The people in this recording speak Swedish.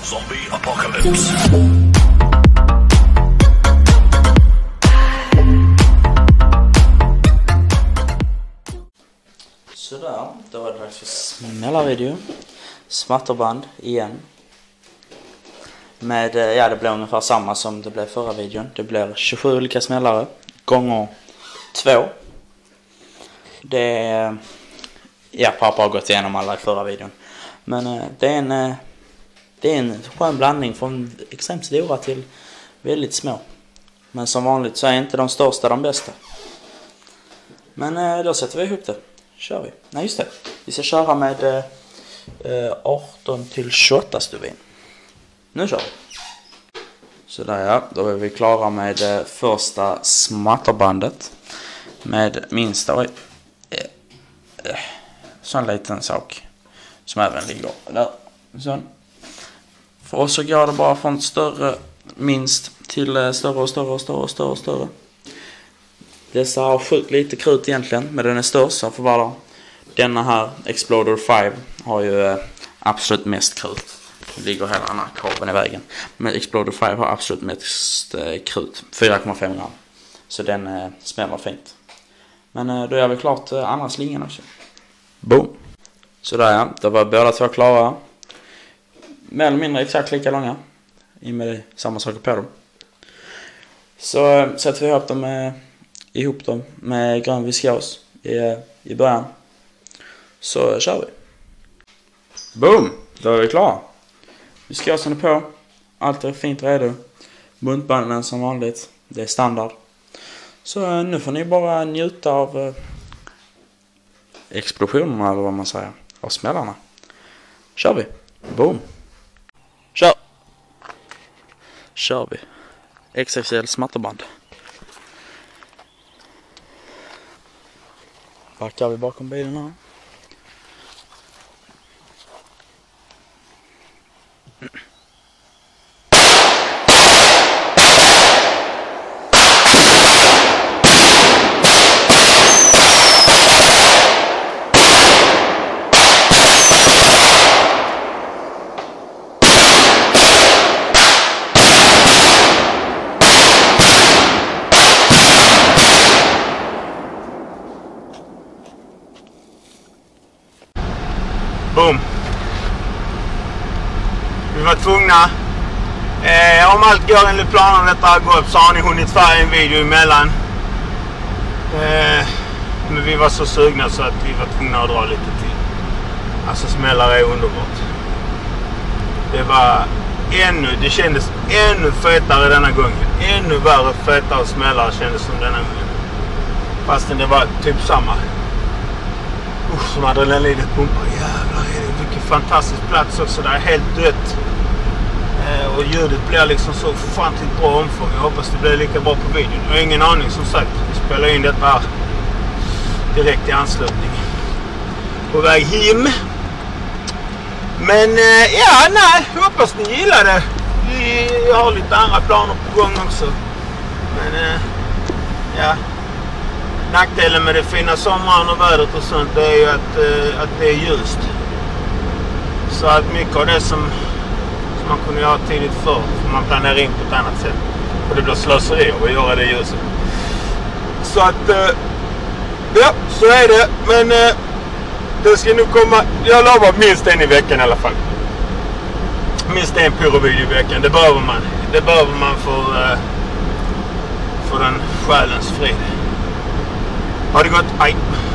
Zombie Apocalypse. Sådär, då var det dags för smällarvideo. Smatterband igen. Med, ja, det blir ungefär samma som det blev förra videon. Det blir 27 olika smällare gånger 2. Det är, ja, pappa har gått igenom alla i förra videon. Men det är en skön blandning från extremt stora till väldigt små. Men som vanligt så är inte de största de bästa. Men då sätter vi ihop det. Kör vi. Nej, just det. Vi ska köra med 18 till 28 stuvin. Nu kör vi. Sådär, ja. Då är vi klara med första smatterbandet. Med minsta sån liten sak som även ligger där. Sån. För oss så går det bara från större minst till större och större och större och större och större. Dessa har sjukt lite krut egentligen, men den är störst så får vara. Denna här Exploder 5 har ju absolut mest krut. Det ligger hela den här kabeln i vägen. Men Exploder 5 har absolut mest krut, 4,5 gram. Så den smäller fint. Men då gör vi klart andra slingan också. Boom! Sådär, ja, då var båda två klara. Mer eller mindre exakt lika långa. I med samma saker på dem. Så sätter vi ihop dem med grön viskos i början. Så kör vi. Boom! Då är vi klara. Viskosen är på. Allt är fint redo. Buntbanden som vanligt. Det är standard. Så nu får ni bara njuta av explosionerna eller vad man säger. Av smällarna. Kör vi. Boom! Kör vi. XXL smatterband. Backar vi bakom bilen här. Boom. Vi var tvungna. Om allt går enligt planen detta har gått så har ni hunnit färga en video emellan. Men vi var så sugna så att vi var tvungna att dra lite till. Alltså smällare är underbart. Det kändes ännu fetare denna gången. Ännu värre fetare smällare kändes som denna gången. Fastän det var typ samma. Som adrenalinet pumpar. Jävlar, vilken fantastisk plats också. Det är helt dött. Och ljudet blir liksom så fantastiskt bra omfång. Jag hoppas det blir lika bra på videon. Jag har ingen aning som sagt. Vi spelar in detta här direkt i anslutning. På väg hem. Men ja, nej. Jag hoppas ni gillar det. Vi har lite andra planer på gång också. Men ja. Nackdelen med det fina sommaren och vädret och sånt det är ju att det är ljust. Så att mycket av det som man kunde göra tidigt förr får man planera in på ett annat sätt. Och det blir slöseri att göra det ljuset. Så att, ja, så är det. Men det ska nu komma, jag lovar minst en i veckan i alla fall. Minst en pyrovideo i veckan, det behöver man. Det behöver man för den själens frid. Ha det gott, hej!